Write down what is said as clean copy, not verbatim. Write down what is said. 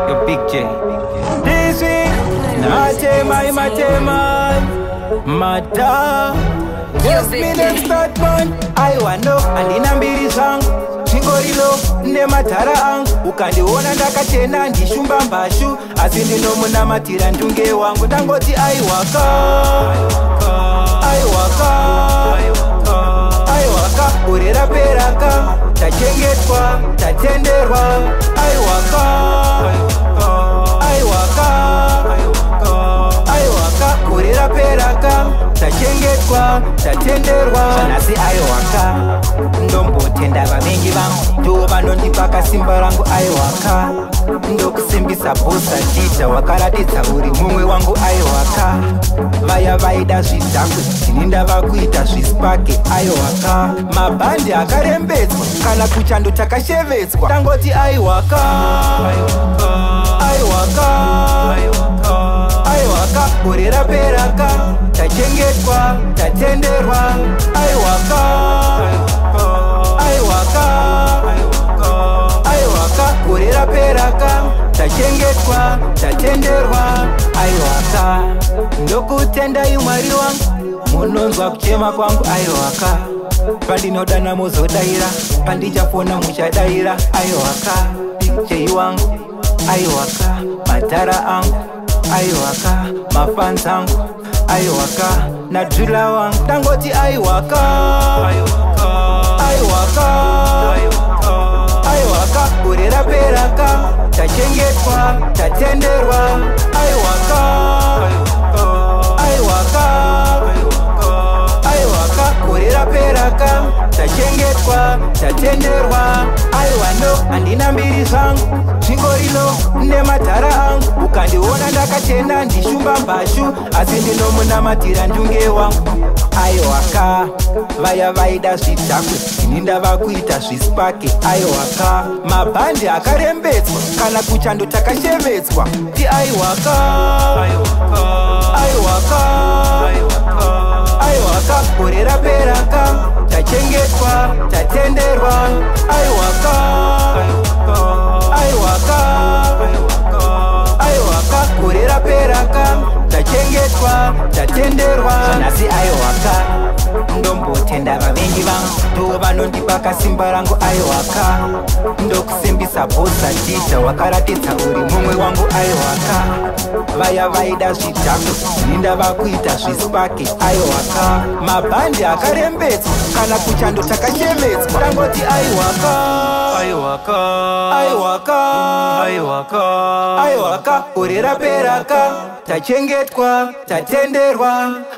Yo, Big J. This week, Matema, Mata. Just me them start man. I want know, andina mbili zangu chingorilo ne matara angu ukandiona ndakachena ndishumba mbashu asi ndinomunamatira ndunge wangu ndangoti aiwaka urera peraka tachengetwa tatenderwa aiwaka urera peraka tachengetwa tatenderwa nasi aiwaka ndombotenda vavengi vangu ndo vanondipaka simba rangu aiwaka ndokusimbisa bhosa tita wakaratidza uri mumwe wangu aiwaka vaya vaida zvidhakwe tininda vakuita zvispake aiwaka mabhandi akarembedzwa kana kuchando takashevetswa tangoti aiwaka urera peraka tachengetwa tatenderwa aiwaka urera peraka tachengetwa tatenderwa aiwaka ndokutenda imwari wangu munonzwa kuchema kwangu aiwaka pandinodana muzodaira pandichafona muchadaira aiwaka chei wangu aiwaka madhara angu aiwaka mafans angu aiwaka nadrila wangu tangoti aiwaka urera peraka tachengetwa tatenderwa aiwaka urera peraka tachengetwa tatenderwa aiwano andina mbiri zangu zvingorilo nemadhara angu ukandiona ndakachena ndishumba mbashu asi ndinomunamatira ndunge wangu aiwaka vaya vaida zvidhakwe tininda vakuita zvispake aiwaka mabhandi akarembedzwa kana kuchando takashevetswa ti aiwaka urera peraka tachengetwa tatenderwa aiwaka urera peraka tachengetwa tatenderwa nasi aiwaka ndombotenda vavengi vangu ndo vanondipaka simba rangu aiwaka ndokusimbisa bhosa tita wakaratidza uri mumwe wangu aiwaka vaya vaida zvidhakwe tininda vakuita zvispake aiwaka mabhandi akarembedzwa kana kuchando takashevetswa tangoti aiwaka urera peraka tachengetwa tatenderwa